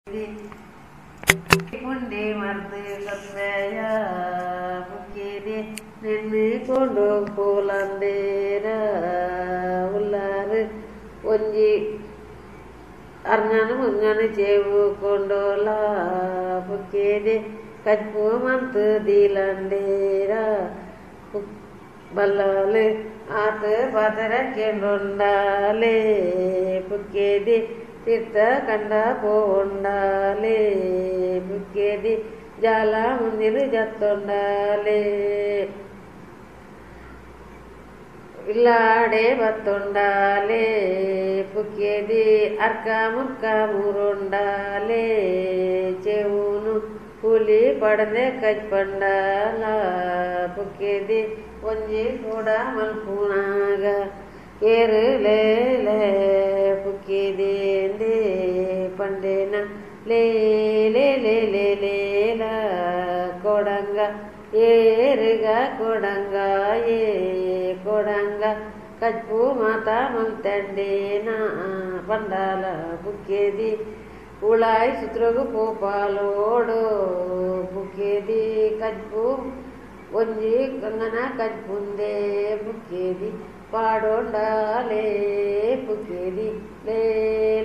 ಪುಂಡಿ ಮರ್ದು ಕತ್ತೆಯ ಮುಕ್ಕಿದೆ ನಿನ್ನಿಕೊಂಡು ಪೂಲಂದೇರ ಉಲ್ಲಾರು ಒಂಜಿ ಅರ್ಞನು ಮುಂಗನು ಚೇವು ಕೊಂಡೋಲ ಮುಕ್ಕಿದೆ ಕಜ್ಪು ಮಂತು ದೀಲಂಡೇರ ಬಲ್ಲಾಲು ಆತು ಪಾತರ ಕೆಂಡೊಂಡಾಲೆ ಪುಕ್ಕೇದಿ ತೀರ್ಥ ಕಂಡ ಪೋಂಡಾಲೆ ಪುಕ್ಕೇದಿ ಜಾಲ ಮುಂದಿನ ಜತ್ತೊಂಡಾಲೆ ಇಲ್ಲಾಡೆ ಬತ್ತೊಂಡಾಲೆ ಪುಕ್ಕೇದಿ ಅರ್ಕ ಮುರ್ಕ ಮೂರೊಂಡಾಲೆ ಚೆವುನು ಹುಲಿ ಪಡದೆ ಕಜ್ಪಂಡಾಲ ಪುಕ್ಕೇದಿ ಒಂಜಿ ಕೂಡ ಮಲ್ಪುನಾಗ ಏರು ಲೇಲೆ ಪುಕ್ಕಿದೇಂದೆ ಪಂಡೇನ ಲೇಲ ಕೊಡಂಗ ಏರುಗ ಕೊಡಂಗ ಏ ಕೊಡಂಗ ಕಜ್ಪು ಮಾತಾ ಮಲ್ತಂಡೇನ ಪಂಡಾಲ ಪುಕ್ಕೇದಿ ಉಳಾಯಿ ಸುತ್ರಗು ಪೋಪಾಲೋಡು ಪುಕ್ಕೇದಿ ಕಜ್ಪು ಒಂಜಿ ಕಂಗನ ಕಜ್ಪುಂದೆ ಪುಕ್ಕೇದಿ ಪಾಡೊಂಡಾಲೆ ಪುಕ್ಕೇದಿ ಲೇಲ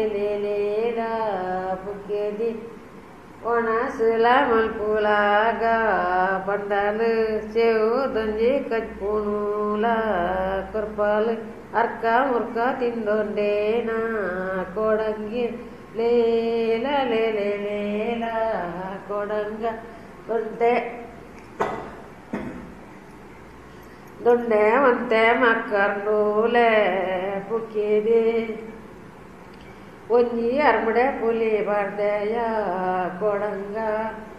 ಪುಕ್ಕೇದಿ ಒಣ ಸುಲ ಮಲ್ಪುಲಾಗ ಪಂಡಾಲು ಸೇವು ದೊಂಜಿ ಕಜ್ಪುನೂಲ ಕೊರ್ಪಾಲು ಅರ್ಕ ಮುರ್ಕ ತಿಂದೊಂಡೇನ ಕೊಡಂಗಿ ಲೇಲ ಕೊಡಂಗ ದೊಂಡೆ ಮಂತೆ ಮಕ್ಕರ್ನೂಲೆ ಪುಕ್ಕಿದಿ ಒಂಜಿ ಅರ್ಮಡೆ ಪುಲಿ ಬರ್ದೆಯ ಕೊಡಂಗ